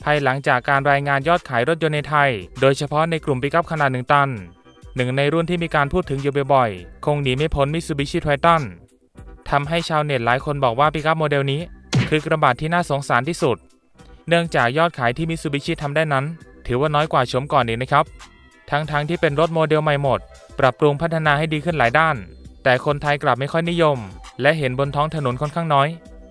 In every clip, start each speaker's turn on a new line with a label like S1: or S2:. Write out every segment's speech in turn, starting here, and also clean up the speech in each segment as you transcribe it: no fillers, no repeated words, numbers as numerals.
S1: ภายหลังจากการรายงานยอดขายรถยนต์ในไทยโดยเฉพาะในกลุ่มปิกอัพขนาด1 ตันหนึ่งในรุ่นที่มีการพูดถึงอยู่บ่อยๆคงหนีไม่พ้น Mitsubishi Triton ทำให้ชาวเน็ตหลายคนบอกว่าปิกอัพโมเดลนี้คือกระบะที่น่าสงสารที่สุดเนื่องจากยอดขายที่ Mitsubishi ทำได้นั้นถือว่าน้อยกว่าโฉมก่อนอีกนะครับทั้งที่เป็นรถโมเดลใหม่หมดปรับปรุงพัฒนาให้ดีขึ้นหลายด้านแต่คนไทยกลับไม่ค่อยนิยมและเห็นบนท้องถนนค่อนข้างน้อย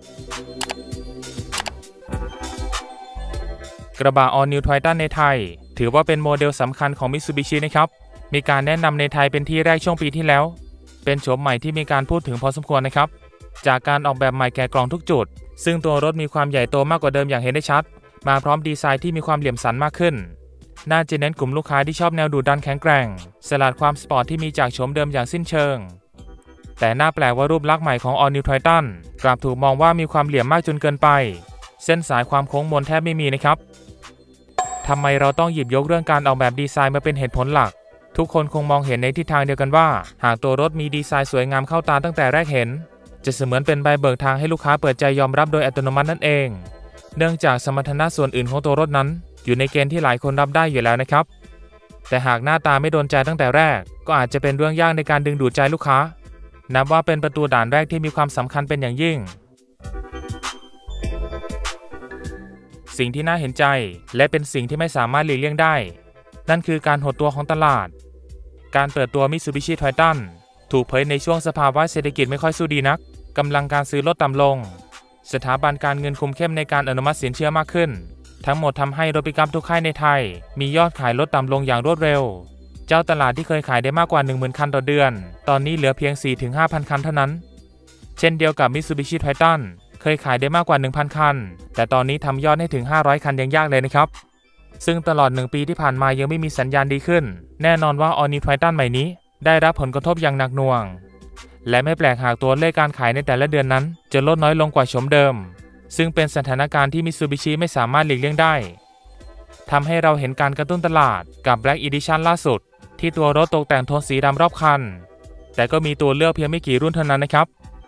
S1: กระบะ All New Triton ในไทยถือว่าเป็นโมเดลสำคัญของ Mitsubishi นะครับมีการแนะนำในไทยเป็นที่แรกช่วงปีที่แล้วเป็นโฉมใหม่ที่มีการพูดถึงพอสมควรนะครับจากการออกแบบใหม่แกะกล่องทุกจุดซึ่งตัวรถมีความใหญ่โตมากกว่าเดิมอย่างเห็นได้ชัดมาพร้อมดีไซน์ที่มีความเหลี่ยมสันมากขึ้นน่าจะเน้นกลุ่มลูกค้าที่ชอบแนวดุดันแข็งแกร่งสลัดความสปอร์ตที่มีจากโฉมเดิมอย่างสิ้นเชิงแต่น่าแปลกว่ารูปลักษณ์ใหม่ของ All New Triton กลับถูกมองว่ามีความเหลี่ยมมากจนเกินไปเส้นสายความโค้งมนแทบไม่มีนะครับทำไมเราต้องหยิบยกเรื่องการออกแบบดีไซน์มาเป็นเหตุผลหลักทุกคนคงมองเห็นในทิศทางเดียวกันว่าหากตัวรถมีดีไซน์สวยงามเข้าตาตั้งแต่แรกเห็นจะเสมือนเป็นใบเบิกทางให้ลูกค้าเปิดใจยอมรับโดยอัตโนมัตินั่นเองเนื่องจากสมรรถนะส่วนอื่นของตัวรถนั้นอยู่ในเกณฑ์ที่หลายคนรับได้อยู่แล้วนะครับแต่หากหน้าตาไม่โดนใจตั้งแต่แรกก็อาจจะเป็นเรื่องยากในการดึงดูดใจลูกค้านับว่าเป็นประตูด่านแรกที่มีความสำคัญเป็นอย่างยิ่งสิ่งที่น่าเห็นใจและเป็นสิ่งที่ไม่สามารถหลีกเลี่ยงได้นั่นคือการหดตัวของตลาดการเปิดตัว Mitsubishi Triton ถูกเผยในช่วงสภาวะเศรษฐกิจไม่ค่อยสู้ดีนักกำลังการซื้อลดต่ำลงสถาบันการเงินคุมเข้มในการอนุมัติสินเชื่อมากขึ้นทั้งหมดทำให้รถปิกอัพทุกค่ายในไทยมียอดขายลดต่ำลงอย่างรวดเร็วเจ้าตลาดที่เคยขายได้มากกว่า 10,000 คันต่อเดือนตอนนี้เหลือเพียง 4-5,000 คันเท่านั้นเช่นเดียวกับ Mitsubishi Triton เคยขายได้มากกว่า 1,000 คันแต่ตอนนี้ทำยอดให้ถึง500 คันยังยากเลยนะครับซึ่งตลอด1 ปีที่ผ่านมายังไม่มีสัญญาณดีขึ้นแน่นอนว่า All New Triton ใหม่นี้ได้รับผลกระทบอย่างหนักหน่วงและไม่แปลกหากตัวเลขการขายในแต่ละเดือนนั้นจะลดน้อยลงกว่าโฉมเดิมซึ่งเป็นสถานการณ์ที่ Mitsubishi ไม่สามารถหลีกเลี่ยงได้ทำให้เราเห็นการกระตุ้นตลาดกับ Black Edition ล่าสุดที่ตัวรถตกแต่งโทนสีดำรอบคันแต่ก็มีตัวเลือกเพียงไม่กี่รุ่นเท่านั้นนะครับ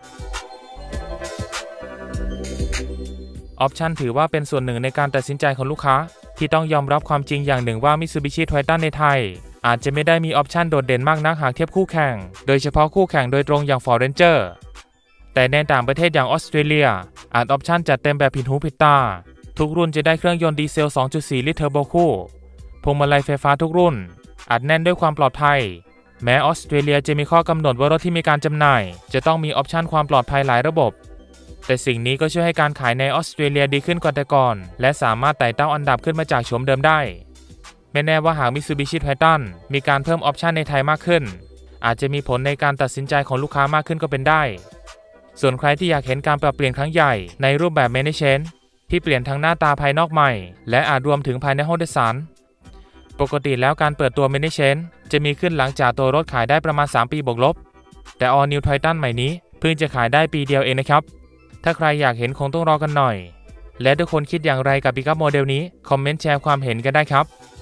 S1: ออปชั่นถือว่าเป็นส่วนหนึ่งในการตัดสินใจของลูกค้าที่ต้องยอมรับความจริงอย่างหนึ่งว่า Mitsubishi Triton ในไทยอาจจะไม่ได้มีออปชั่นโดดเด่นมากนักหากเทียบคู่แข่งโดยเฉพาะคู่แข่งโดยตรงอย่าง Ford Ranger แต่ในต่างประเทศอย่างออสเตรเลียอาจออปชั่นจัดเต็มแบบผิดหูผิดตาทุกรุ่นจะได้เครื่องยนต์ดีเซล 2.4 ลิตรเทอร์โบคู่พวงมาลัยไฟฟ้าทุกรุ่นอัดแน่นด้วยความปลอดภัยแม้ออสเตรเลียจะมีข้อกำหนดว่ารถที่มีการจำหน่ายจะต้องมีออปชั่นความปลอดภัยหลายระบบแต่สิ่งนี้ก็ช่วยให้การขายในออสเตรเลียดีขึ้นกว่าแต่ก่อนและสามารถไต่เต้าอันดับขึ้นมาจากโฉมเดิมได้ไม่แน่ว่าหาก Mitsubishi Triton มีการเพิ่มออปชั่นในไทยมากขึ้นอาจจะมีผลในการตัดสินใจของลูกค้ามากขึ้นก็เป็นได้ส่วนใครที่อยากเห็นการปรับเปลี่ยนครั้งใหญ่ในรูปแบบ Management ที่เปลี่ยนทั้งหน้าตาภายนอกใหม่และอาจรวมถึงภายในห้องโดยสารปกติแล้วการเปิดตัว Management จะมีขึ้นหลังจากตัวรถขายได้ประมาณ3 ปีบวกลบแต่ All New Triton ใหม่นี้เพิ่งจะขายได้ปีเดียวเองนะครับถ้าใครอยากเห็นคงต้องรอกันหน่อยและทุกคนคิดอย่างไรกับปิกอัพโมเดลนี้คอมเมนต์แชร์ความเห็นกันได้ครับ